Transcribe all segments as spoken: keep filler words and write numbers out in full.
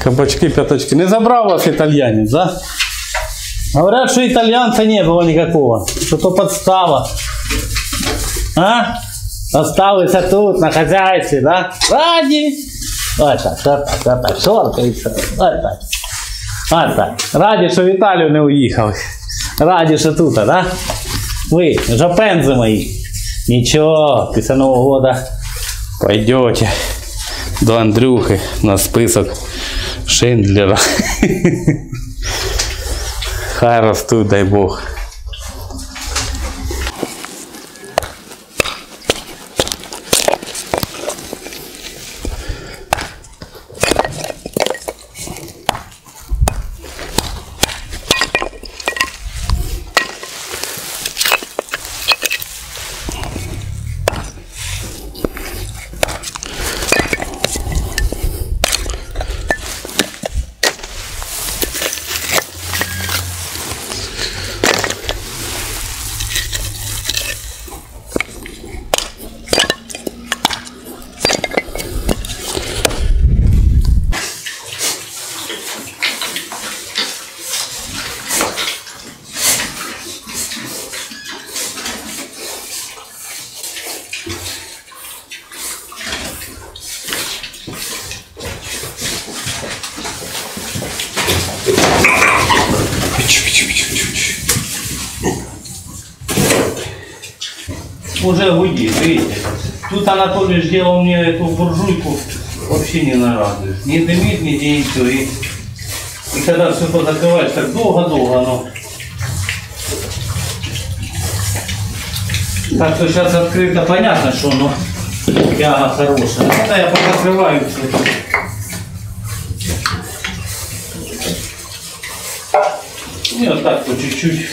Кабачки, пяточки. Не забрал вас итальянец, да? Говорят, что итальянца не было никакого. Что-то подстава. А? Остался тут, на хозяйстве, да? Ради. Вот так, вот так, вот так. Шоркається. Вот так. Вот так. Раді, що в Італію не уїхав. Раді, що тут, да? Ви, жопензи мої. Ничего, після Нового года пойдете до Андрюхи на список Шиндлера. Хай растут, дай Бог. Уже выйдет, видите. Тут Анатолий сделал мне эту буржуйку вообще не нарадует. Не дымит, нигде ничего. И, и когда все позакрываешь, так долго-долго оно. Так что сейчас открыто, понятно, что оно тяга хорошая. Это я позакрываю все. И вот так по чуть-чуть.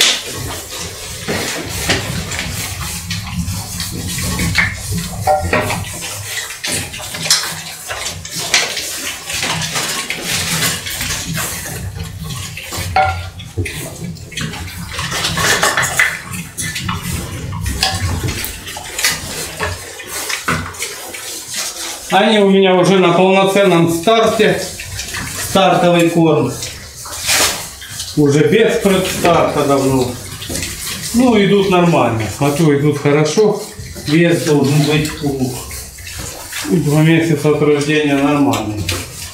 Они у меня уже на полноценном старте. Стартовый корм. Уже без предстарта давно. Ну, идут нормально. Смотрю, идут хорошо. Вес должен быть у два месяца от рождения нормальный.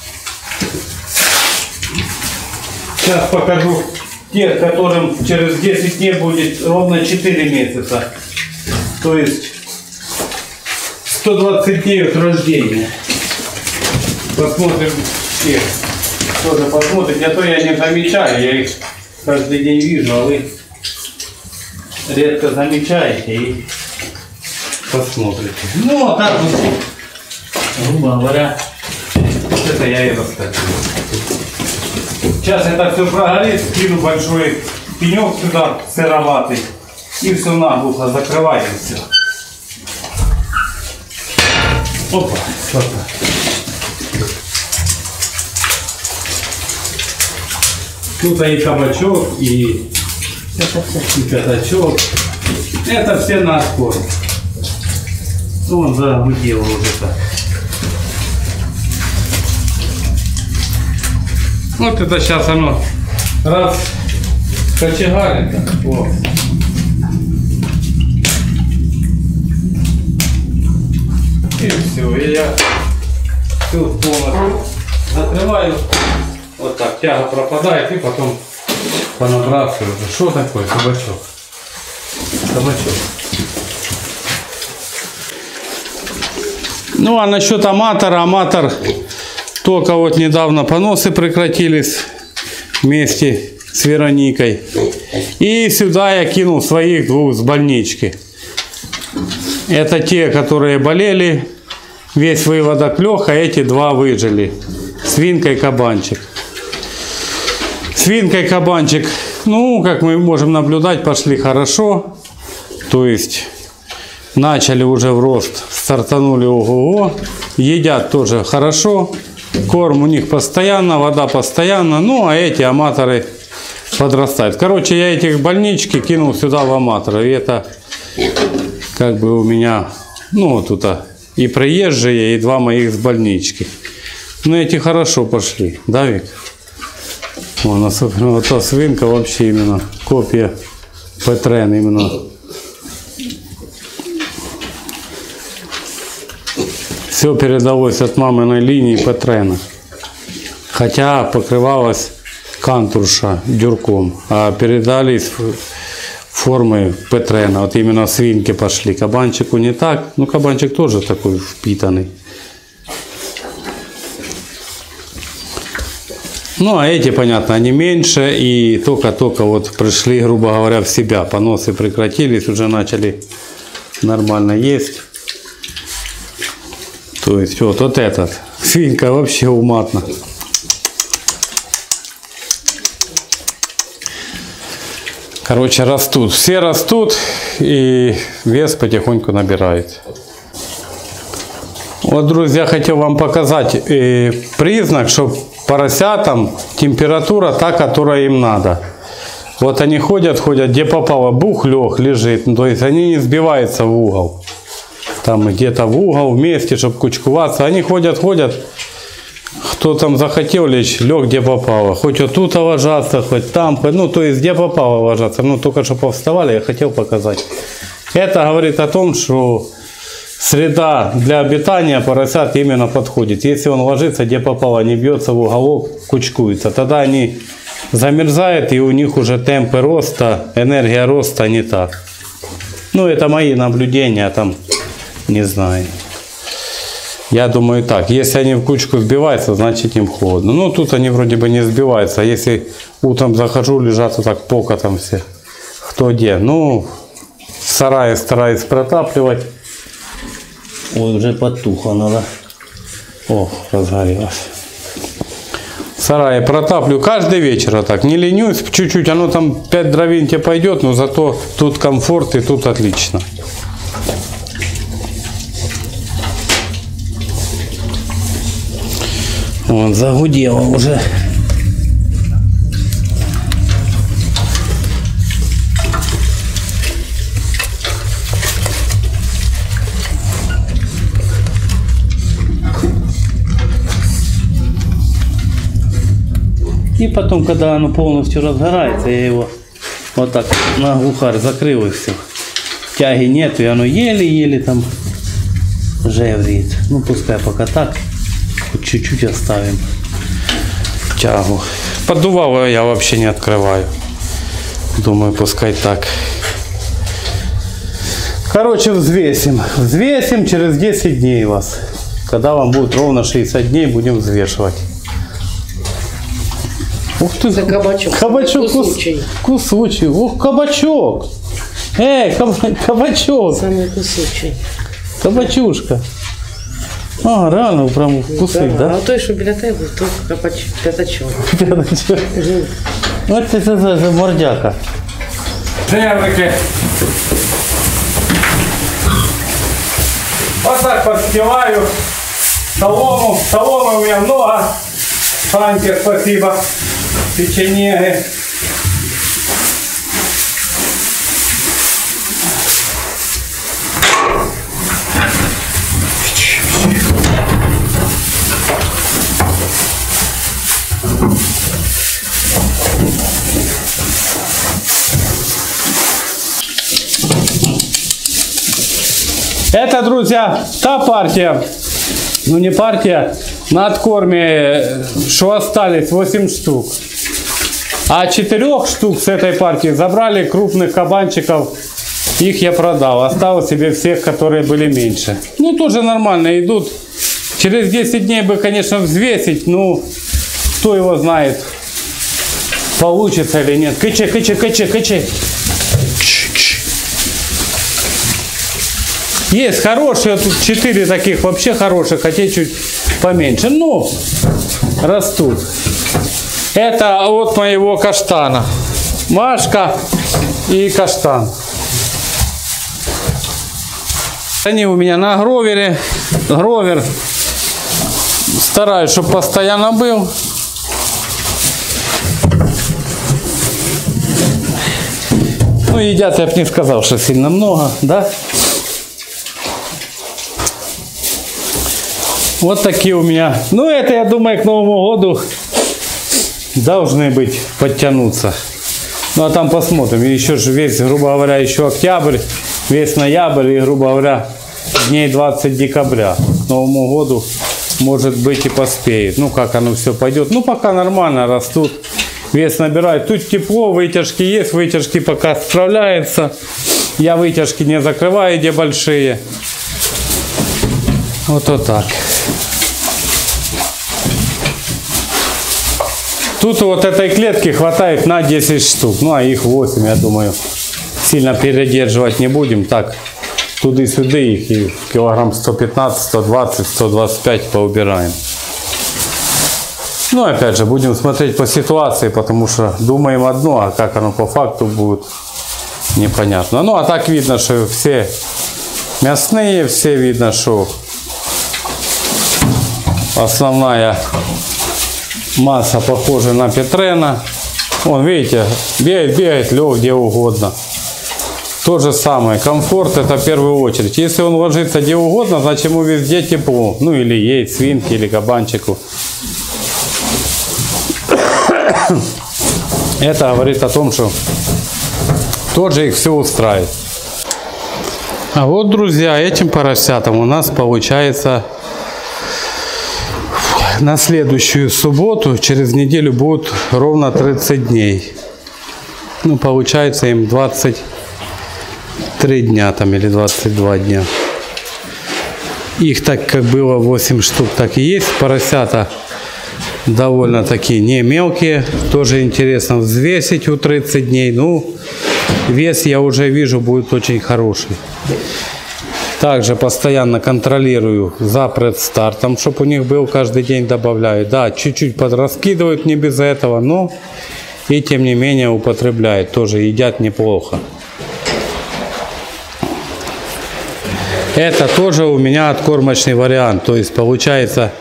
Сейчас покажу тех, которым через десять дней будет ровно четыре месяца. То есть сто двадцать дней от рождения. Посмотрим всех. Тоже посмотрите, а то я не замечаю, я их каждый день вижу, а вы редко замечаете и посмотрите. Ну, а так вот, грубо говоря, вот это я и расскажу. Сейчас это все прогорит, скину большой пенек сюда, сыроватый, и все наглухо закрываем все. Опа, вот так. Тут и кабачок, и, и пятачок. Это все на откорм. Он загудел уже так. Вот это сейчас оно раз кочегарит. Вот. И все. И я все полностью закрываю. Вот так, тяга пропадает, и потом понабрасываю. Что такое? Кабачок. Кабачок. Ну а насчет аматора, аматор только вот недавно поносы прекратились вместе с Вероникой. И сюда я кинул своих двух с больнички. Это те, которые болели, весь выводок лег, а эти два выжили. Свинка и кабанчик. Свинка и кабанчик, ну, как мы можем наблюдать, пошли хорошо. То есть начали уже в рост, стартанули ого-го. Едят тоже хорошо. Корм у них постоянно, вода постоянно. Ну, а эти аматоры подрастают. Короче, я этих больнички кинул сюда в аматоры. И это как бы у меня, ну, тут и приезжие, и два моих с больнички. Ну эти хорошо пошли, да, Вик? Вон, особенно вот та свинка вообще именно копия Петрен именно. Все передалось от маминой линии Петрена. Хотя покрывалась кантурша дюрком, а передались формы Петрена. Вот именно свинки пошли. Кабанчику не так. Ну, кабанчик тоже такой впитанный. Ну, а эти, понятно, они меньше. И только-только вот пришли, грубо говоря, в себя. Поносы прекратились, уже начали нормально есть. То есть вот, вот этот. Свинка вообще уматна. Короче, растут. Все растут, и вес потихоньку набирает. Вот, друзья, хотел вам показать э, признак, что поросятам температура та, которая им надо. Вот они ходят, ходят, где попало, бух, лег, лежит. То есть они не сбиваются в угол. Там где-то в угол вместе, чтобы кучковаться. Они ходят, ходят. Кто там захотел лечь, лег где попало. Хоть вот тут ложаться, хоть там, хоть, ну то есть где попало ложаться. Ну только что повставали, я хотел показать. Это говорит о том, что среда для обитания поросят именно подходит. Если он ложится где попало, не бьется в уголок, кучкуется, тогда они замерзают, и у них уже темпы роста, энергия роста не так. Ну это мои наблюдения, там не знаю. Я думаю так, если они в кучку сбиваются, значит им холодно. Ну тут они вроде бы не сбиваются. Если утром захожу, лежат вот так покотом все. Кто где. Ну, в сарае стараюсь протапливать. Ой, уже потухло надо. О, разгорелось. В сарае протапливаю каждый вечер вот так. Не ленюсь, чуть-чуть. Оно там пять дровин тебе пойдет, но зато тут комфорт и тут отлично. Вот, загудело уже. И потом, когда оно полностью разгорается, я его вот так на глухарь закрыл и все. Тяги нету, и оно еле-еле там жеврит. Ну пускай пока так. Чуть-чуть оставим тягу. Поддувало я вообще не открываю. Думаю, пускай так. Короче, взвесим. Взвесим через десять дней вас. Когда вам будет ровно шестьдесят дней, будем взвешивать. Ух ты, за кабачок. Кабачок кусучий. Кусучий. Ух, кабачок. Эй, каб кабачок. Самый кусучий. Кабачушка. А, реально прям кусик, да? Да? А той, що біля тебе, то п'ятачок. П'ятачок. Ось це за мордяка. Жеврики. Вот так подстилаю солому. Соломы у меня много. Саньке спасибо. Печенеги. Это, друзья, та партия, ну не партия, на откорме, что остались восемь штук. А четырех штук с этой партии забрали крупных кабанчиков, их я продал. Оставил себе всех, которые были меньше. Ну, тоже нормально идут. Через десять дней бы, конечно, взвесить, ну, кто его знает, получится или нет. Кычи, кычи, кычи, кычи. Есть хорошие, тут четыре таких вообще хороших, хотя чуть поменьше. Ну, растут. Это от моего каштана. Машка и каштан. Они у меня на гровере. Гровер. Стараюсь, чтобы постоянно был. Ну, едят, я бы не сказал, что сильно много, да? Вот такие у меня. Ну, это, я думаю, к Новому году должны быть, подтянуться. Ну, а там посмотрим. Еще же весь, грубо говоря, еще октябрь, весь ноябрь и, грубо говоря, дней двадцать декабря. К Новому году, может быть, и поспеет. Ну, как оно все пойдет. Ну, пока нормально растут. Вес набирает. Тут тепло, вытяжки есть, вытяжки пока справляются. Я вытяжки не закрываю, где большие. Вот, вот так. Тут вот этой клетки хватает на десять штук. Ну, а их восемь, я думаю. Сильно передерживать не будем. Так, туды-сюда их и килограмм сто пятнадцать, сто двадцать, сто двадцать пять поубираем. Ну, опять же, будем смотреть по ситуации, потому что думаем одно, а как оно по факту будет, непонятно. Ну, а так видно, что все мясные, все видно, что основная масса похожа на Петрена. Вон, видите, бегает, бегает, лег где угодно. То же самое, комфорт это в первую очередь. Если он ложится где угодно, значит ему везде тепло. Ну, или ей, свинке, или кабанчику. Это говорит о том, что тоже их все устраивает. А вот, друзья, этим поросятам у нас получается на следующую субботу, через неделю будет ровно тридцать дней. Ну, получается им двадцать три дня там или двадцать два дня. Их так как было восемь штук, так и есть. Поросята довольно таки не мелкие. Тоже интересно взвесить у тридцати дней. Ну, вес я уже вижу будет очень хороший. Также постоянно контролирую за предстартом, чтобы у них был, каждый день добавляю. Да, чуть-чуть подраскидывают, не без этого, но и тем не менее употребляют. Тоже едят неплохо. Это тоже у меня откормочный вариант. То есть получается,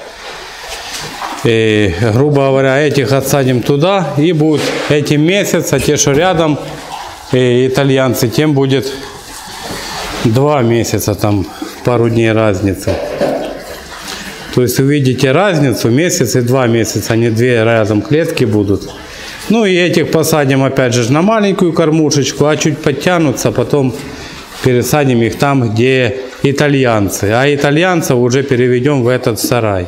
э, грубо говоря, этих отсадим туда и будут этим месяц, а те, что рядом, э, итальянцы, тем будет два месяца, там пару дней разницы. То есть увидите разницу, месяц и два месяца, они две рядом клетки будут. Ну и этих посадим опять же на маленькую кормушечку, а чуть подтянутся, потом пересадим их там, где итальянцы. А итальянцев уже переведем в этот сарай.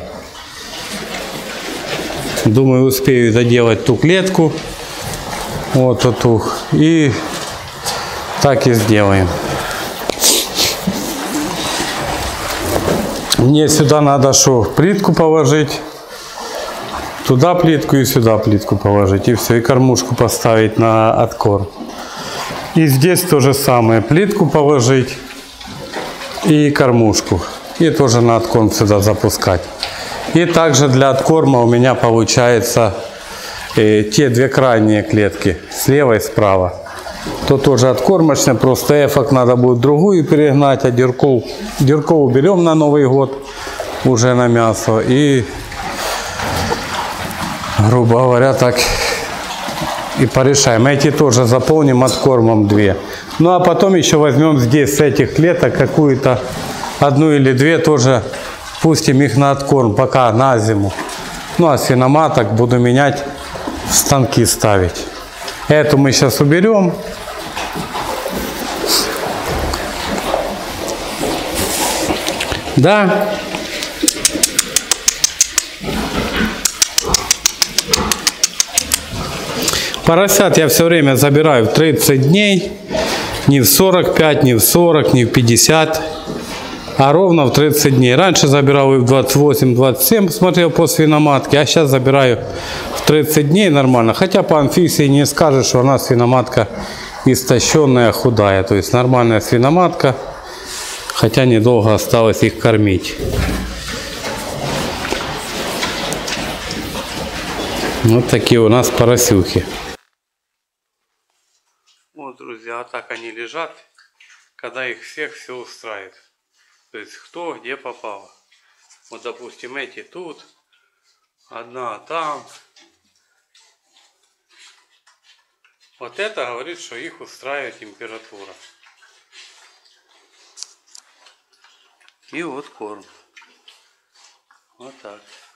Думаю, успею доделать ту клетку. Вот эту. И так и сделаем. Мне сюда надо что? Плитку положить. Туда плитку и сюда плитку положить. И все. И кормушку поставить на откорм. И здесь то же самое. Плитку положить. И кормушку. И тоже на откорм сюда запускать. И также для откорма у меня получается э, те две крайние клетки. Слева и справа. То тоже откормочная, просто эфок надо будет другую перегнать, а дырков, дырков уберем на Новый год уже на мясо. И, грубо говоря, так и порешаем. Эти тоже заполним откормом две. Ну а потом еще возьмем здесь с этих клеток какую-то одну или две, тоже пустим их на откорм пока на зиму. Ну а свиноматок буду менять, в станки ставить. Эту мы сейчас уберем. Да. Поросят я все время забираю в тридцать дней. Не в сорок пять, не в сорок, не в пятьдесят. А ровно в тридцать дней. Раньше забирал и в двадцать восемь двадцать семь, смотрел по свиноматке. А сейчас забираю в тридцать дней нормально. Хотя по Анфисе не скажешь, что она свиноматка истощенная, худая. То есть нормальная свиноматка. Хотя недолго осталось их кормить. Вот такие у нас поросюхи. Вот, друзья, так они лежат, когда их всех все устраивает. То есть кто где попало. Вот, допустим, эти тут, одна там. Вот это говорит, что их устраивает температура. И вот корм. Вот так.